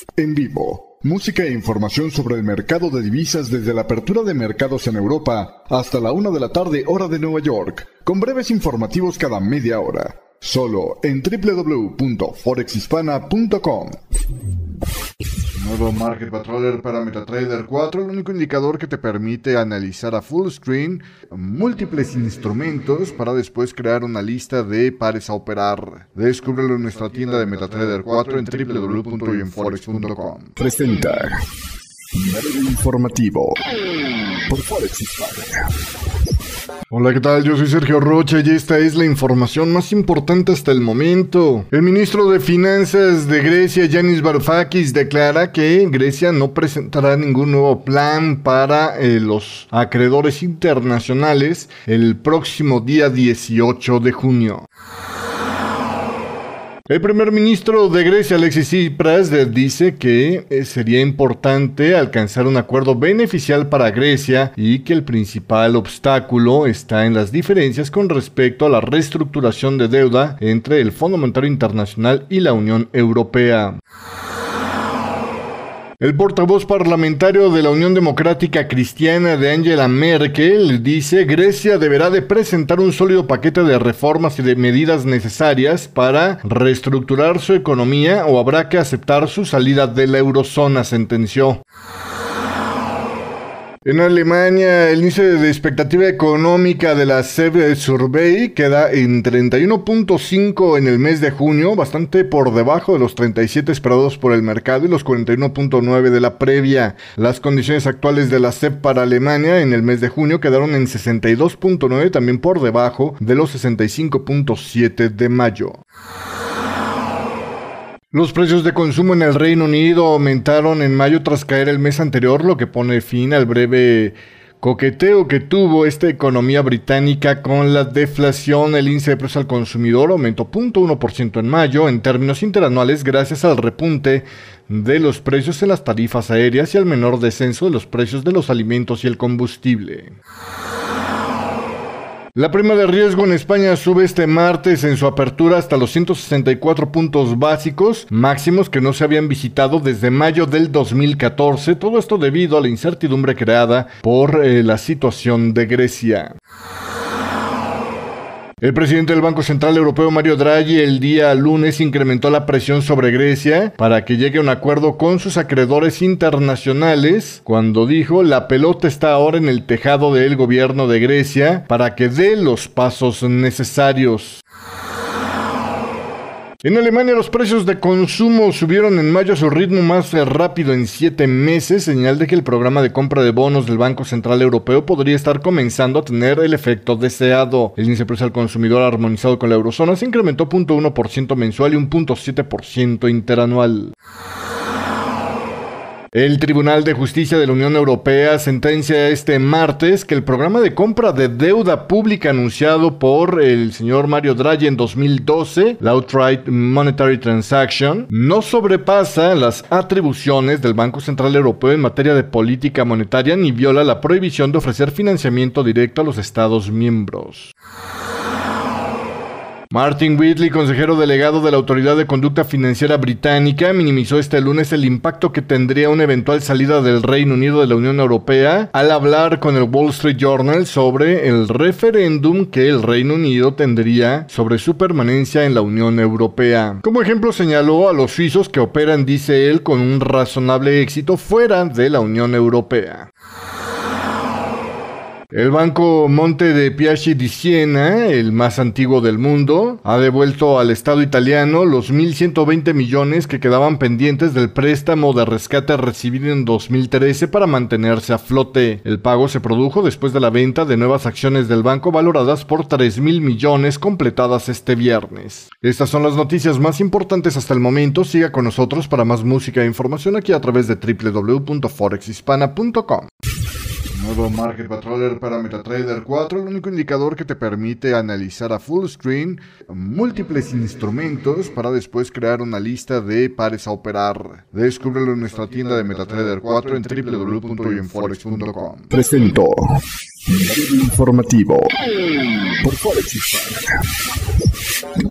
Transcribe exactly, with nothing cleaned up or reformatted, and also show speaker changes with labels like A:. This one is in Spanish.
A: en vivo. Música e información sobre el mercado de divisas desde la apertura de mercados en Europa hasta la una de la tarde hora de Nueva York, con breves informativos cada media hora. Solo en doble u doble u doble u punto forex hispana punto com.
B: Nuevo Market Patroller para MetaTrader cuatro, el único indicador que te permite analizar a full screen múltiples instrumentos para después crear una lista de pares a operar. Descúbrelo en nuestra tienda de MetaTrader cuatro en doble u doble u doble u punto forex punto com.
A: Presenta breve informativo por Forex Hispana.
B: Hola, ¿qué tal? Yo soy Sergio Rocha y esta es la información más importante hasta el momento. El ministro de Finanzas de Grecia, Yanis Varoufakis, declara que Grecia no presentará ningún nuevo plan para eh, los acreedores internacionales el próximo día dieciocho de junio. El primer ministro de Grecia, Alexis Tsipras, dice que sería importante alcanzar un acuerdo beneficial para Grecia y que el principal obstáculo está en las diferencias con respecto a la reestructuración de deuda entre el Fondo Monetario Internacional y la Unión Europea. El portavoz parlamentario de la Unión Democrática Cristiana de Angela Merkel dice que Grecia deberá de presentar un sólido paquete de reformas y de medidas necesarias para reestructurar su economía o habrá que aceptar su salida de la eurozona, sentenció. En Alemania, el índice de expectativa económica de la S E B Survey queda en treinta y uno punto cinco en el mes de junio, bastante por debajo de los treinta y siete esperados por el mercado y los cuarenta y uno punto nueve de la previa. Las condiciones actuales de la S E B para Alemania en el mes de junio quedaron en sesenta y dos punto nueve, también por debajo de los sesenta y cinco punto siete de mayo. Los precios de consumo en el Reino Unido aumentaron en mayo tras caer el mes anterior, lo que pone fin al breve coqueteo que tuvo esta economía británica con la deflación. El índice de precios al consumidor aumentó cero punto uno por ciento en mayo en términos interanuales gracias al repunte de los precios en las tarifas aéreas y al menor descenso de los precios de los alimentos y el combustible. La prima de riesgo en España sube este martes en su apertura hasta los ciento sesenta y cuatro puntos básicos, máximos que no se habían visitado desde mayo del dos mil catorce, todo esto debido a la incertidumbre creada por eh, la situación de Grecia. El presidente del Banco Central Europeo, Mario Draghi, el día lunes incrementó la presión sobre Grecia para que llegue a un acuerdo con sus acreedores internacionales, cuando dijo: la pelota está ahora en el tejado del gobierno de Grecia para que dé los pasos necesarios. En Alemania los precios de consumo subieron en mayo a su ritmo más rápido en siete meses, señal de que el programa de compra de bonos del Banco Central Europeo podría estar comenzando a tener el efecto deseado. El índice de precios al consumidor armonizado con la eurozona se incrementó cero punto uno por ciento mensual y un punto siete por ciento interanual. El Tribunal de Justicia de la Unión Europea sentencia este martes que el programa de compra de deuda pública anunciado por el señor Mario Draghi en dos mil doce, la Outright Monetary Transaction, no sobrepasa las atribuciones del Banco Central Europeo en materia de política monetaria ni viola la prohibición de ofrecer financiamiento directo a los Estados miembros. Martin Whitley, consejero delegado de la Autoridad de Conducta Financiera Británica, minimizó este lunes el impacto que tendría una eventual salida del Reino Unido de la Unión Europea al hablar con el Wall Street Journal sobre el referéndum que el Reino Unido tendría sobre su permanencia en la Unión Europea. Como ejemplo señaló a los suizos que operan, dice él, con un razonable éxito fuera de la Unión Europea. El Banco Monte dei Paschi di Siena, el más antiguo del mundo, ha devuelto al Estado italiano los mil ciento veinte millones que quedaban pendientes del préstamo de rescate recibido en dos mil trece para mantenerse a flote. El pago se produjo después de la venta de nuevas acciones del banco valoradas por tres mil millones completadas este viernes. Estas son las noticias más importantes hasta el momento. Siga con nosotros para más música e información aquí a través de doble u doble u doble u punto forex hispana punto com.
C: Nuevo Market Patroller para MetaTrader cuatro, el único indicador que te permite analizar a full screen múltiples instrumentos para después crear una lista de pares a operar. Descúbrelo en nuestra tienda de MetaTrader cuatro en doble u doble u doble u punto forex punto com.
A: Presentó informativo por Forex Hispana.